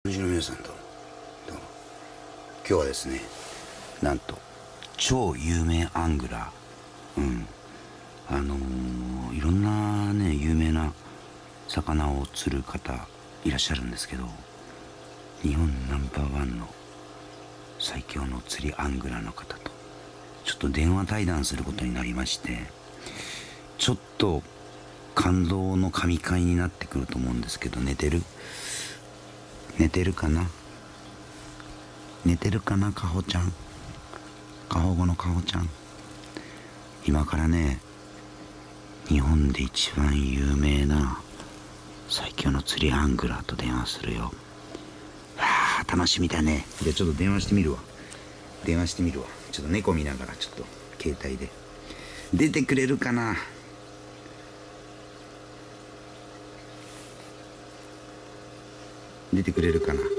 の皆さんどうも今日はですね、なんと超有名アングラー、いろんなね有名な魚を釣る方いらっしゃるんですけど、日本ナンバーワンの最強の釣りアングラーの方とちょっと電話対談することになりまして、ちょっと感動の神回になってくると思うんですけど、寝てるかなかほちゃん、過保護のかほちゃん、今からね日本で一番有名な最強の釣りアングラーと電話するよ。楽しみだね。じゃあちょっと電話してみるわ。ちょっと猫見ながらちょっと携帯で出てくれるかな。出てくれるかな。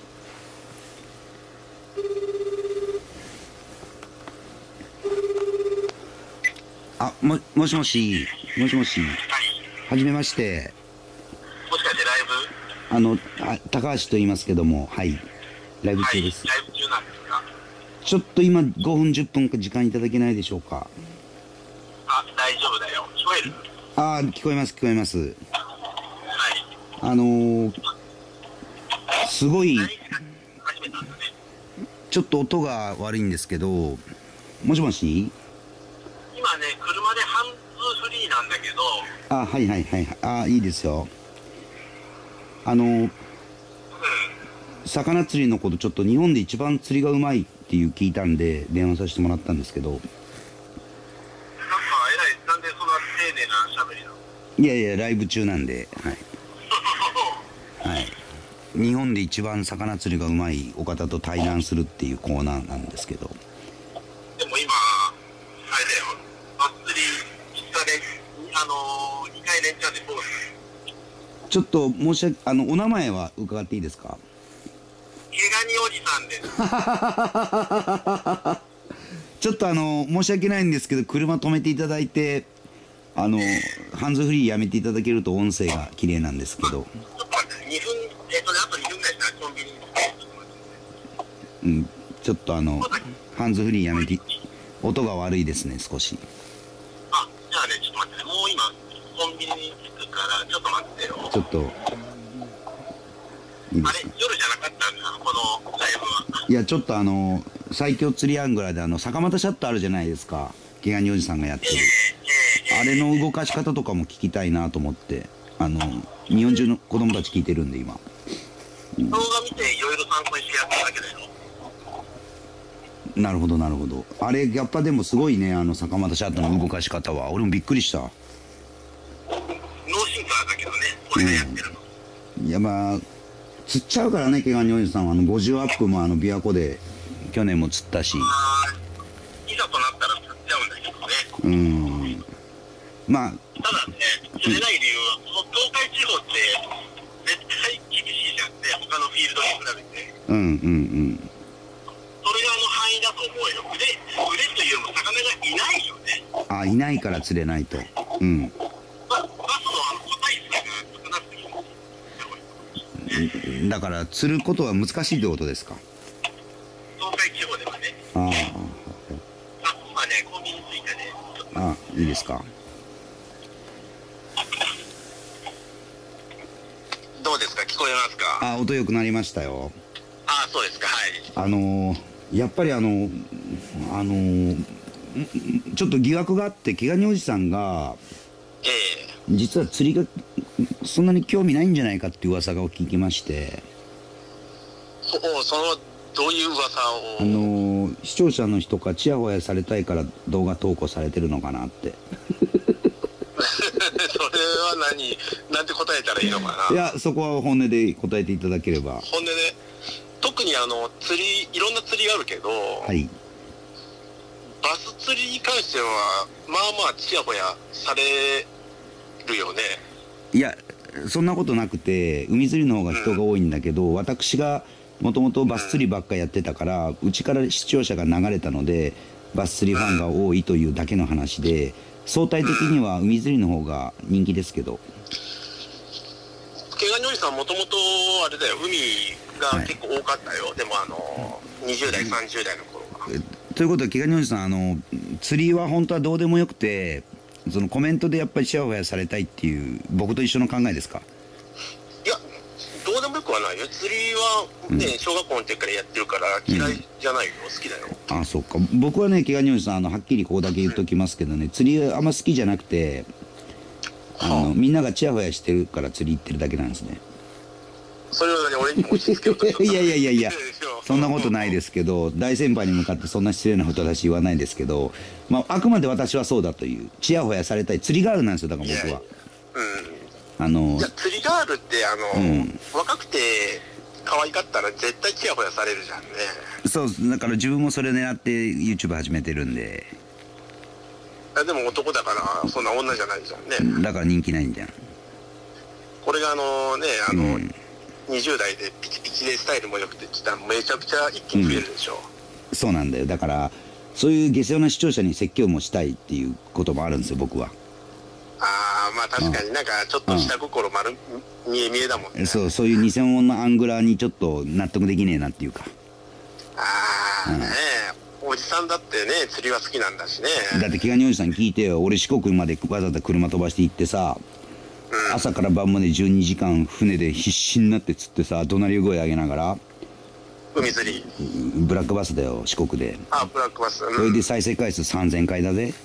あ、もしもし。はじめまして。 もしかしてライブ？ 高橋と言いますけども、はい。ライブ中です。 ライブ中なんですか？ ちょっと今5分10分か時間いただけないでしょうか。 大丈夫だよ。聞こえる？ 聞こえます。 はい。 すごい、 始めたんだね。 ちょっと音が悪いんですけど、もしもし？ 今ね、車でハンズフリーなんだけど。 はい。いいですよ。魚釣りのことちょっと日本で一番釣りがうまいっていう聞いたんで電話させてもらったんですけど。 なんでそんな丁寧な喋りなの？ いやライブ中なんで、はい。日本で一番魚釣りがうまいお方と対談するっていうコーナーなんですけど。 でも今あれだよ。バッ釣り2回連チャンでボール。 ちょっと申し訳お名前は伺っていいですか？ 毛ガニおじさんです。 ちょっと申し訳ないんですけど、車止めていただいてハンズフリーやめていただけると音声が綺麗なんですけど。 ちょっと待って、2分、あと2分ぐらいしたらコンビニにちょっとハンズフリーやめて、音が悪いですね少し。 じゃあね、ちょっと待ってね、もう今コンビニに着くからちょっと待ってよ。 ちょっといいですか？ あれ、夜じゃなかったんだ、このライブは。 いやちょっと最強釣りアングラーで坂本シャットあるじゃないですか、毛ガニおじさんがやってる、あれの動かし方とかも聞きたいなと思って、日本中の子供たち聞いてるんで今。 動画見ていろいろ参考にしてやっただけだよ。 なるほど。あれやっぱでもすごいね、坂本シャットの動かし方は。俺もびっくりした。 ノーシンカーだけどね、俺がやってるの。 いや釣っちゃうからね、毛ガニおじさんは。50アップも琵琶湖で去年も釣ったし。 いざとなったら釣っちゃうんだけどね。ただね、釣れない理由は、その東海地方って絶対厳しいじゃんね、他のフィールドに比べて。それが範囲だと思うよ。腕というよりも魚がいないよね。 いないから釣れないと。 バスの個体数が少なすぎる。 だから釣ることは難しいってことですか？ 東海地方ではね。今ね、コンビニ着いたね。 いいですか？ どうですか？聞こえますか？ 音良くなりましたよ。 そうですか。はい。 やっぱりちょっと疑惑があって、毛ガニおじさんが実は釣りがそんなに興味ないんじゃないかっていう噂が聞きまして。 そのどういう噂を？ 視聴者の人がチヤホヤされたいから動画投稿されてるのかなって。 それはなんて答えたらいいのかな。 いや、そこは本音で答えていただければ。 本音で。特にいろんな釣りがあるけど、 はい、 バス釣りに関してはまあチヤホヤされるよね。 いやそんなことなくて、海釣りの方が人が多いんだけど、私がもともとバス釣りばっかやってたから、うちから視聴者が流れたのでバス釣りファンが多いというだけの話で、相対的には海釣りの方が人気ですけど。 毛ガニおじさんもともとあれだよ、海が結構多かったよ、でも20代、30代の頃は。 ということは、毛ガニおじさん、釣りは本当はどうでもよくて、そのコメントでやっぱりチヤホヤされたいっていう、僕と一緒の考えですか？ いや、どうでもよくはないよ。釣りはね、小学校の時からやってるから嫌いじゃないよ、好きだよ。 あ、そうか。僕はね、毛ガニおじさん、はっきりここだけ言っときますけどね、釣りあんま好きじゃなくて、みんながチヤホヤしてるから釣り行ってるだけなんですね。 それはね、俺にも押し付けようといやいやいやいや、そんなことないですけど、大先輩に向かってそんな失礼なことは私言わないですけど、まあ、あくまで私はそうだという、チヤホヤされたい、釣りガールなんですよ、だから僕は。 いや、釣りガールって、若くて可愛かったら絶対チヤホヤされるじゃんね。 そう、だから自分もそれ狙って YouTube 始めてるんで。 でも男だからそんな女じゃないじゃんね。 だから人気ないんじゃん。 これが20代でピチピチでスタイルも良くてきたらめちゃくちゃ一気に増えるでしょ。 そうなんだよ。だからそういう下世話な視聴者に説教もしたいっていうこともあるんですよ、僕は。 ああ、まあ確かになんかちょっと下心丸見え見えだもんね。 そういう偽物のアングラーにちょっと納得できねえなっていうか。 ああ、ねえ、おじさんだってね、釣りは好きなんだしね。 だって毛ガニおじさん聞いてよ、俺四国までわざわざ車飛ばして行ってさ、朝から晩まで12時間船で必死になって釣ってさ、怒鳴り声上げながら、 海釣り、 ブラックバスだよ、四国で。 あ、ブラックバス、 それで再生回数3000回だぜ。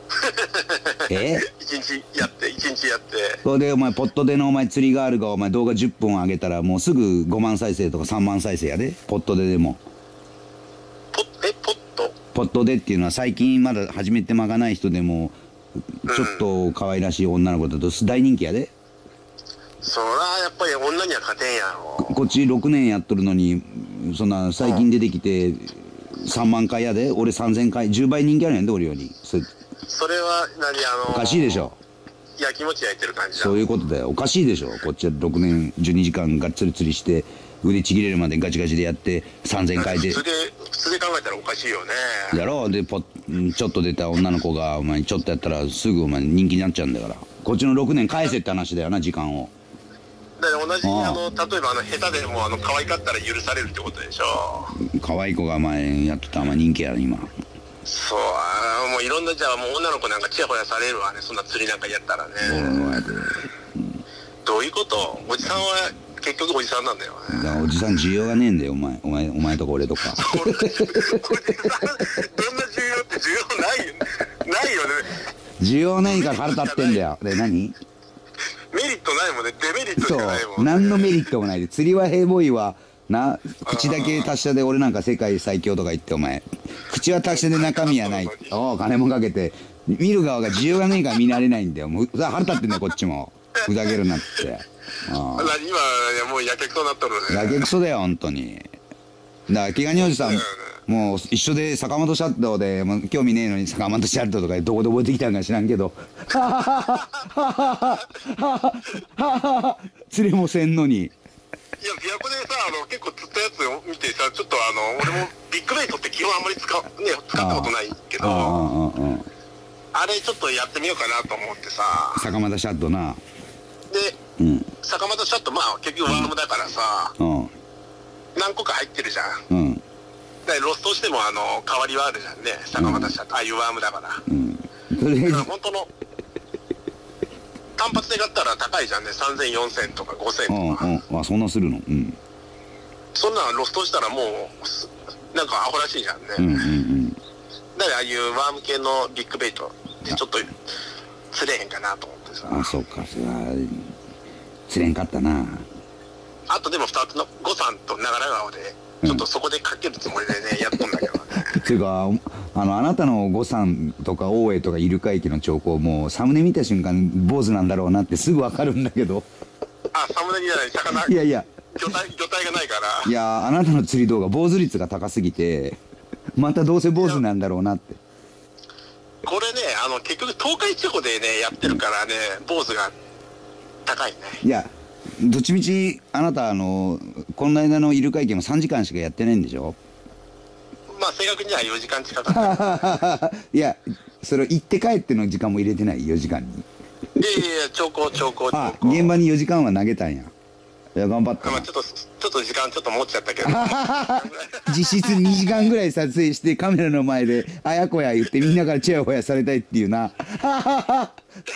一日やって、 それでお前ポットでのお前釣りガールがお前動画10本上げたらもうすぐ5万再生とか3万再生やで、ポットでも。ポットでっていうのは最近まだ始めて間がない人でもちょっと可愛らしい女の子だと大人気やで。 そらやっぱり女には勝てんやろ。 こっち6年やっとるのにそんな最近出てきて3万回やで。俺3000回、10倍人気あるやんで俺より。 それはおかしいでしょ。 やきもち焼いてる感じだ。 そういうことだよ。おかしいでしょ。こっちは6年12時間がっつり釣りして腕ちぎれるまでガチガチでやって3000回で。 普通で考えたらおかしいよね。 やろう。でちょっと出た女の子がお前ちょっとやったらすぐお前人気になっちゃうんだから。こっちの6年返せって話だよな、時間を。 だから同じ例えば下手でも可愛かったら許されるってことでしょ。 可愛い子が前やっとったら人気やろ今。 そう、もういろんな、じゃあもう女の子なんかチヤホヤされるわね、そんな釣りなんかやったらね。どういうこと？おじさんは結局おじさんなんだよね。 だからおじさん需要がねえんだよ、お前とか俺とか。 おじさんどんな需要って需要ないよね。 需要ないから腹立ってんだよ。で何？ メリットないもんね。デメリットしかないもんね。 そう、何のメリットもないで。釣りはヘイボーイはな、口だけ達者で俺なんか世界最強とか言ってお前口は達者で中身はない。お金もかけて見る側が需要がねえから見られないんだよ。もう腹立ってんだよこっちも。ふざけるなって。 今もうやけくそになっとるね。 やけくそだよ本当に。だから毛ガニおじさんもう一緒で坂本シャットでもう興味ねえのに坂本シャットとかどこで覚えてきたんか知らんけど釣りもせんのに。 いや、琵琶湖でさ、結構釣ったやつを見てさ、ちょっと俺もビッグベイトって基本あんまり使ったことないけど、あれちょっとやってみようかなと思ってさ。 坂本シャットな。 で、坂本シャット、まあ結局ワームだからさ、何個か入ってるじゃん。でロストしても代わりはあるじゃんね、坂本シャット、ああいうワームだから。だから本当の単発で買ったら高いじゃんね、3000、4000とか5000とか。 あ、そんなするの？ そんなのロストしたらもうなんかアホらしいじゃんね。だからああいうワーム系のビッグベイトでちょっと釣れへんかなと思ってさ。 あ、そうか、それは釣れんかったな。 あとでも2つの五山と長良川でちょっとそこでかけるつもりでね、やっとんだけどね。 っていうかあなたの五山とか大江とかイルカ駅の兆候、もうサムネ見た瞬間坊主なんだろうなってすぐ分かるんだけど。 あ、サムネじゃない、魚。 いやいや、 魚体がないから。 いや、あなたの釣り動画坊主率が高すぎてまたどうせ坊主なんだろうなって。 これね、結局東海地方でねやってるからね、坊主が高いね。 いや、どっちみちあなたこの間のイルカ駅も3時間しかやってないんでしょ。 まあ正確には4時間近かった。 いや、それ行って帰っての時間も入れてない？4時間に。 いやいや、兆候。 あ、現場に4時間は投げたんや。 いや頑張ったまあな。 ちょっと時間ちょっと持っちゃったけど。 実質2時間ぐらい撮影してカメラの前で「あやこや」言ってみんなからチヤホヤされたいっていうな。 頑張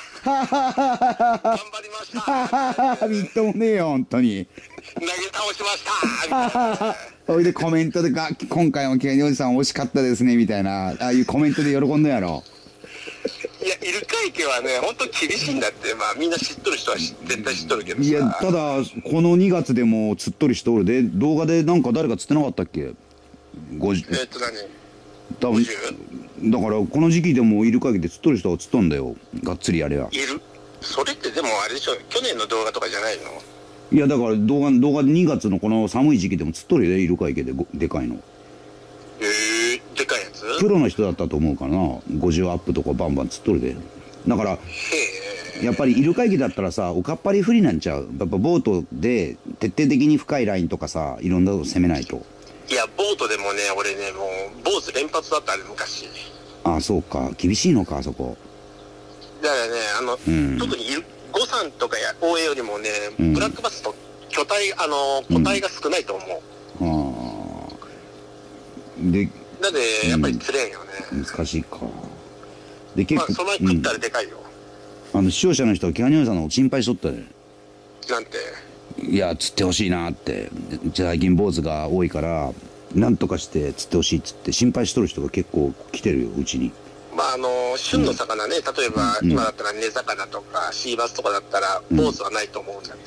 りました。 みっともねえよ本当に。 投げ倒しましたみたいな。 それでコメントで「今回も毛ガニおじさん惜しかったですね」みたいな、ああいうコメントで喜んだやろ。 いや、イルカ池はね、本当厳しいんだって、まあみんな知っとる人は絶対知っとるけどさ。 いやただこの2月でも釣っとる人おるで。動画でなんか誰か釣ってなかったっけ。50 何多分 ?50? だからこの時期でもイルカ池で釣っとる人は釣っとんだよ、がっつりやれや。 いるそれってでもあれでしょ、去年の動画とかじゃないの？ いやだから動画2月のこの寒い時期でも釣っとるよね、イルカ池ででかいの。 でかいやつ？ プロの人だったと思うからな。50アップとかバンバン釣っとるで。だからやっぱりイルカ池だったらさ、おかっぱり不利なんちゃう。やっぱボートで徹底的に深いラインとかさ、いろんなの攻めないと。 いや、ボートでもね、俺ね、もう坊主連発だったあれ昔。 ああそうか、厳しいのかあそこ。 だからね、特に誤算とか大江よりもね、ブラックバスと個体が少ないと思う。 ああでだってやっぱり釣れんよね。 難しいか。で結構、 まあその前食ったらでかいよ。 視聴者の人は毛ガニおじさんのこと心配しとったね。 なんて。 いや釣ってほしいなって。最近坊主が多いからなんとかして釣ってほしいっつって心配しとる人が結構来てるようちに。 まあ旬の魚ね、例えば今だったら根魚とかシーバスとかだったら坊主はないと思うんだって。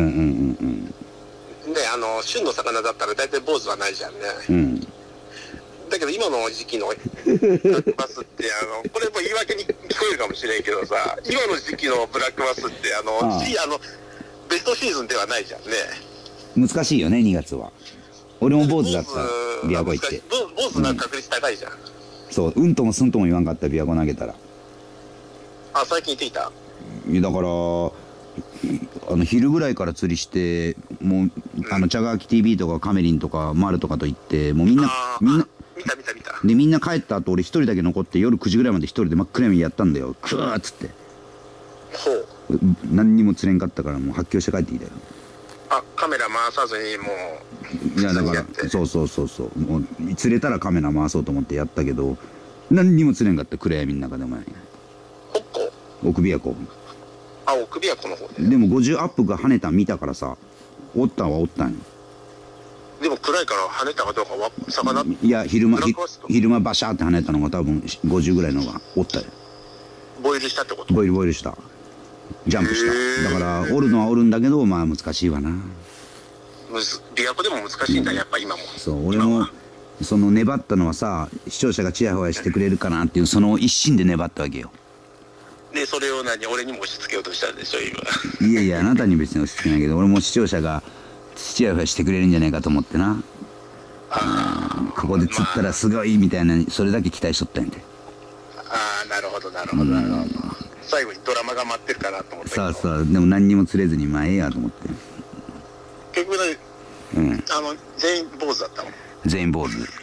で旬の魚だったら大体坊主はないじゃんね。だけど今の時期のブラックバスってこれも言い訳に聞こえるかもしれんけどさ、今の時期のブラックバスってベストシーズンではないじゃんね。 難しいよね2月は。俺も坊主だった琵琶湖行って。 坊主なんか確率高いじゃん。 そう、うんともすんとも言わんかった琵琶湖投げたら。 あ、最近行ってきた？ だから昼ぐらいから釣りしてもう茶垣 TV とかカメリンとかマルとかと行って、もうみんな見たでみんな帰った後俺一人だけ残って夜9時ぐらいまで一人で真っ暗闇やったんだよ。クーッつってほう。 何にも釣れんかったからもう発狂して帰ってきたよ。 あ、カメラ回さずにもう。 いやだからそうもう釣れたらカメラ回そうと思ってやったけど何にも釣れんかった。暗闇の中でお前奥琵琶湖。 あ、奥琵琶湖の方で。 でも50アップが跳ねたん見たからさ、おったんはおったんよ。 でも暗いから跳ねたかどうかは魚。 いや昼間バシャーって跳ねたのが多分50ぐらいのがおったよ。 ボイルしたってこと？ ボイルしたジャンプした。だからおるのはおるんだけどまあ難しいわな。 琵琶湖でも難しいんだやっぱ今も。 そう俺もその粘ったのはさ、視聴者がチヤホヤしてくれるかなっていうその一心で粘ったわけよ。 でそれを俺にも押し付けようとしたんでしょ今。 いやいやあなたに別に押し付けないけど俺も視聴者がチヤホヤしてくれるんじゃないかと思ってな。ここで釣ったらすごいみたいなそれだけ期待しとったんやで。 ああなるほど最後にドラマが待ってるかなと思ったけど。 そうでも何にも釣れずにまあええやと思って。 結局ね、全員坊主だったの？ 全員坊主。 うわ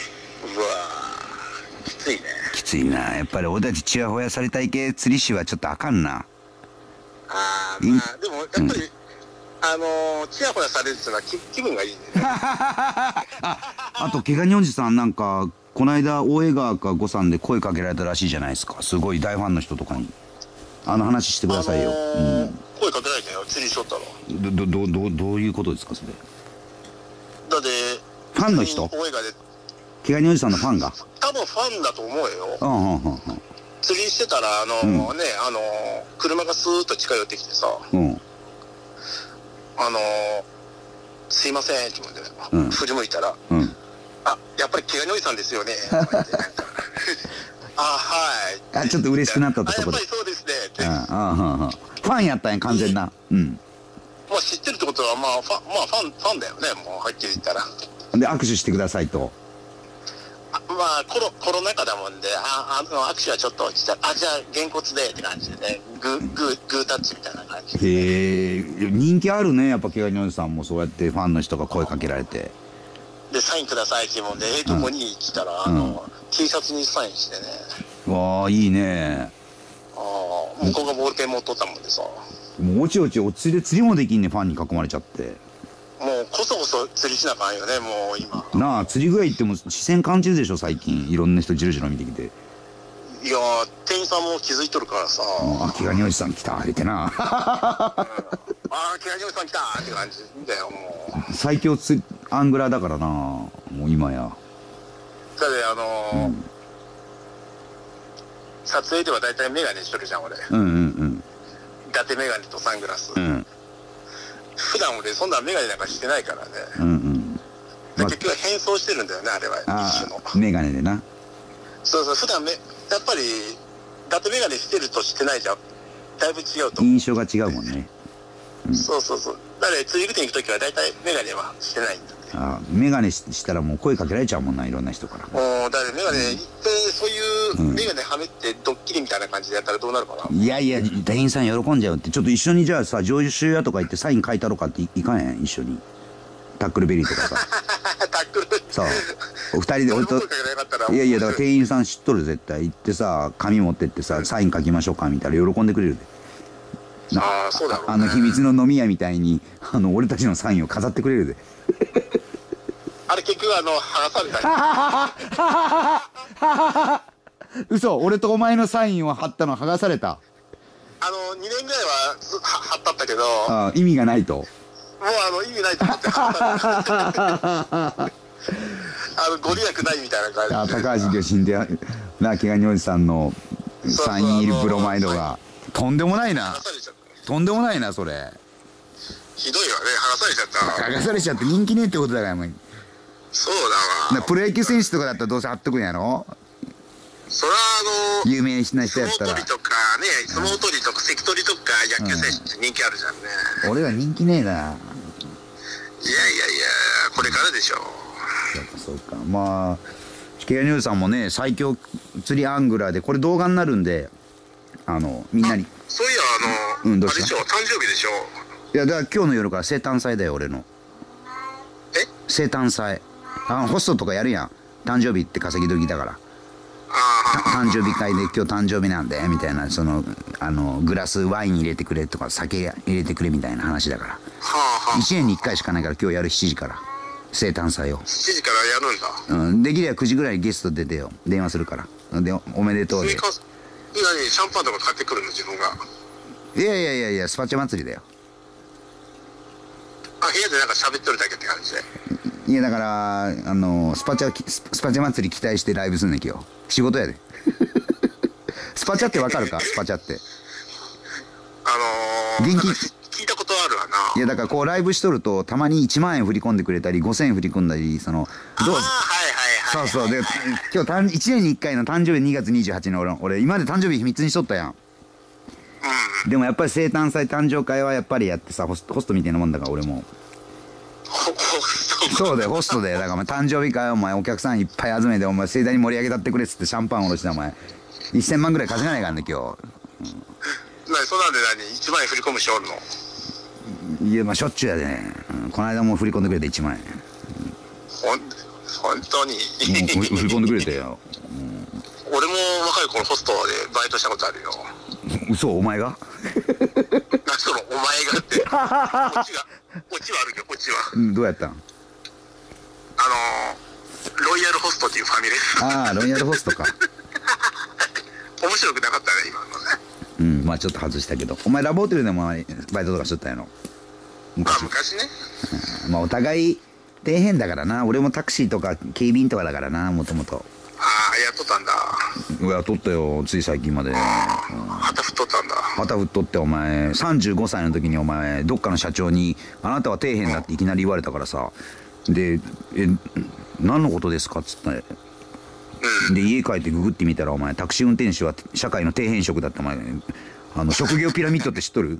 きついね。 きついな。やっぱり俺たちチヤホヤされたい系釣り師はちょっとあかんな。 あまあでもやっぱり、チヤホヤされるっていうのは気分がいいね。 あと毛ガニおじさんなんかこの間大江川か呉さんで声かけられたらしいじゃないですか。すごい大ファンの人とかに話してくださいよ。 声かけられたよ釣りしとったの。 どういうことですかそれ。 だってファンの人？ 大江川で毛ガニおじさんのファンが多分ファンだと思うよ。釣りしてたら車がスーッと近寄ってきてさ、すいませんって言うんで、振り向いたら、あ、やっぱり毛ガニおじさんですよねとか言ってあ、はい。 ちょっと嬉しくなったところで。 やっぱりそうですねって。 ファンやったんや完全な。 まあ知ってるってことはまあファンだよね、もうはっきり言ったら。 で握手してくださいと。 まあコロナ禍だもんで握手はちょっとじゃあげんこつでって感じでね、グータッチみたいな感じで。 へえ人気あるねやっぱ毛ガニおじさんも。そうやってファンの人が声かけられてでサインくださいって言うんでどこに来たらT シャツにサインしてね。 わあいいね。 向こうがボールペン持っとったもんでさ。 もうおちおち釣りもできんね、ファンに囲まれちゃって。 もうこそこそ釣りしなあかんよね、もう今。 なあ、釣り具合行っても視線感じるでしょ最近。いろんな人じろじろ見てきて。 いやー、店員さんも気づいとるからさ。 秋ガニおじさん来た言ってな。 ああ、秋ガニおじさん来たって感じだよ、もう。 最強アングラーだからな、もう今や。 だって撮影では大体メガネしとるじゃん、俺。 うんうんうん。 伊達メガネとサングラス。 うん。 普段俺そんなメガネなんかしてないからね。 うんうん。 結局変装してるんだよね、あれは。一種の。 メガネでな。 そうそう、普段やっぱり、伊達メガネしてるとしてないじゃん。だいぶ違うと。 印象が違うもんね。 うん、そうそうそう。だから釣り具店行くときは大体メガネはしてないんだ。 メガネしたらもう声かけられちゃうもんな、いろんな人から。 だからメガネ行って、そういうメガネはめってドッキリみたいな感じでやったらどうなるかな。 いやいや、店員さん喜んじゃうって。ちょっと一緒にじゃあさ、上州屋とか行ってサイン書いたろかっていかんやん、一緒に。タックルベリーとかさ。 タックル。 そう。お二人で俺と。いやいや、だから店員さん知っとる絶対。行ってさ、紙持ってってさ、サイン書きましょうかみたいな喜んでくれるで。 ああ、そうだろうね。 秘密の飲み屋みたいに俺たちのサインを飾ってくれるで。 あれ結局剥がされた。 嘘、俺とお前のサインを貼ったの剥がされた。 2年ぐらいは貼ったったけど、 意味がないと。もう意味ないと思って剥がされた。ご利益ないみたいな感じで。 高橋魚心でな、毛ガニおじさんのサイン入りブロマイドがとんでもないな。とんでもないな、それ。 ひどいわね、剥がされちゃった。 剥がされちゃって人気ねえってことだから。 そうだわ。 プロ野球選手とかだったらどうせ貼っとくんやろ。 それは有名な人やったら。 相撲取りとかね、相撲取りとか関取とか野球選手って人気あるじゃんね。 俺は人気ねえな。いやいやいや、 これからでしょ。 そうか。まあ毛ガニおじさんもね、最強釣りアングラーでこれ動画になるんで、みんなに。 そういやあれでしょ、誕生日でしょ。 いや、だから今日の夜から生誕祭だよ、俺の。生誕祭。ホストとかやるやん。誕生日って稼ぎ時だから。誕生日会で今日誕生日なんでみたいな、グラスワイン入れてくれとか酒入れてくれみたいな話だから。1年に1回しかないから今日やる7時から生誕祭を。 7時からやるんだ。 できれば9時ぐらいゲスト出てよ、電話するからでおめでとうで。 シャンパンとか買ってくるの自分が。 いやスパチャ祭りだよ。 部屋でなんか喋ってるだけって感じで。 いやだからスパチャ祭り期待してライブすんねん今日。仕事やで。スパチャってわかるか？スパチャって。 現金聞いたことあるわな。 いやだからこうライブしとるとたまに1万円振り込んでくれたり5000円振り込んだりそうそうで、今日1年に1回の誕生日2月28日の俺今まで誕生日秘密にしとったやん。でもやっぱり生誕祭誕生会はやっぱりやってさ、ホストみたいなもんだから俺も。そうだよ、ホストで。だからお前誕生日会お前お客さんいっぱい集めてお前盛大に盛り上げたってくれっつってシャンパンおろしてお前1000万ぐらい稼がないからね今日。 そんなんで1万円振り込む人おるの？ いやまあしょっちゅうやでね、この間も振り込んでくれて1万円。 本当に振り込んでくれてよ。 俺も若い頃ホストでバイトしたことあるよ。 嘘、お前が？ そのお前がってオチはあるよ、オチは。 どうやったん？ ロイヤルホストっていうファミレス。 ロイヤルホストか。 面白くなかったね今のね。 まあちょっと外したけど、お前ラブホテルでもバイトとかしとったんやろ昔ね。 まあお互い底辺だからな。俺もタクシーとか警備員とかだからな、もともと。 やっとったんだ。 やっとったよ、つい最近まで。 旗振っとったんだ。 旗振っとって、お前35歳の時にお前どっかの社長に「あなたは底辺だ」っていきなり言われたからさ。で「何のことですか?」っつったね。で家帰ってググってみたらお前タクシー運転手は社会の底辺職だってお前職業ピラミッドって知っとる？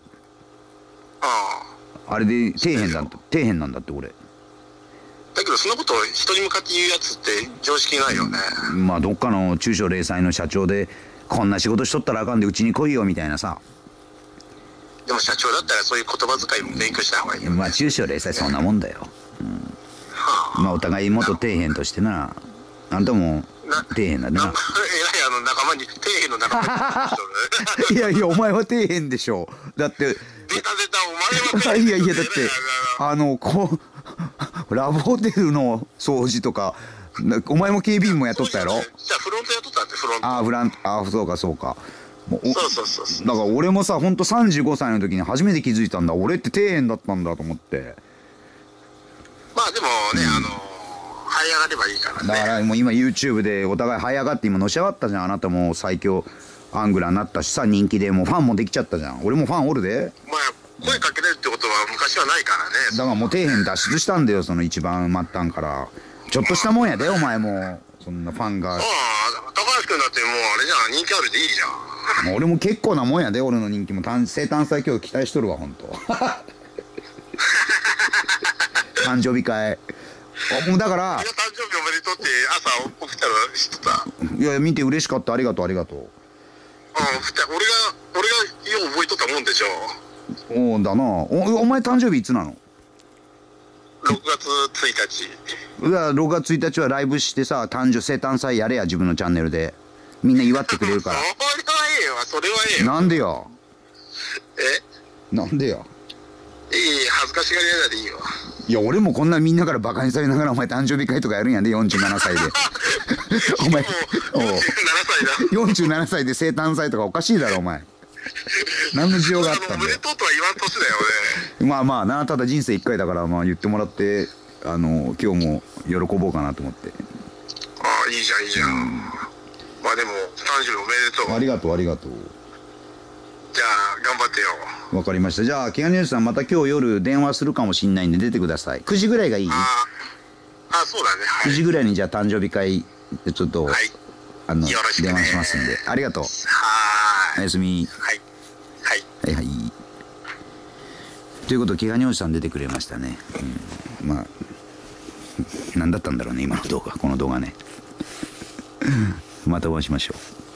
あれで底辺なんだって俺。 だけどそんなこと人に向かって言うやつって常識ないよね。 まあどっかの中小零細の社長でこんな仕事しとったらあかんでうちに来いよみたいなさ。 でも社長だったらそういう言葉遣いも勉強した方がいいよね。まあ中小零細そんなもんだよ。まあお互い元底辺としてな。あんたも底辺だな。 仲間に底辺の仲間にいやいやお前は底辺でしょ。だってお前はね。 いやいや、だって、ラブホテルの掃除とか、お前も警備員も雇ったやろ？ じゃあフロント雇ったって、フロント。 そうかそうか。 そう。 だから俺もさ、ほんと35歳の時に初めて気づいたんだ。俺って底辺だったんだと思って。 まあでもね、這い上がればいいからね。 だからもう今 YouTube でお互い這い上がって今のし上がったじゃん。あなたも最強アングラーになったしさ、人気でもうファンもできちゃったじゃん。俺もファンおるで。 まあ声かけれるってことは昔はないからね。 だからもう底辺脱出したんだよ、その一番末端から。ちょっとしたもんやで、お前も。そんなファンが。 高橋君だってもうあれじゃん、人気あるでいいじゃん。 俺も結構なもんやで、俺の人気も。生誕祭今日期待しとるわ、ほんと。誕生日会。もうだから。 誕生日おめでとうって朝起きたら知ってた。 いや、見て嬉しかった。ありがとう、ありがとう。 俺がよう覚えとったもんでしょ。 おだな。お前誕生日いつなの ？6月1日。 うわ、6月1日はライブしてさ、生誕祭やれや、自分のチャンネルで。みんな祝ってくれるから。 それはええよ。 なんでよ。なんでよ。 恥ずかしがり屋でいいよ。 いや、俺もこんなみんなからバカにされながらお前誕生日会とかやるんやで、47歳で。お前、47歳で生誕祭とかおかしいだろ、お前。何の需要があったんだよ。 おめでとうとは言わん年だよね。まあまあな、ただ人生1回だから、まあ言ってもらって、今日も喜ぼうかなと思って。 ああ、いいじゃん、いいじゃん。まあでも、誕生日おめでとう。 ありがとう、ありがとう。 じゃあ、頑張ってよ。 わかりました。じゃあ、ケガニュースさん、また今日夜電話するかもしんないんで出てください。9時ぐらいがいい？ そうだね。 9時ぐらいにじゃあ誕生日会、ちょっと、 はい、 電話しますんで。ありがとう。おやすみ。 はい。 はいはい。ということで、ケガニュースさん出てくれましたね。まあ、何だったんだろうね、今の動画。この動画ね。またお会いしましょう。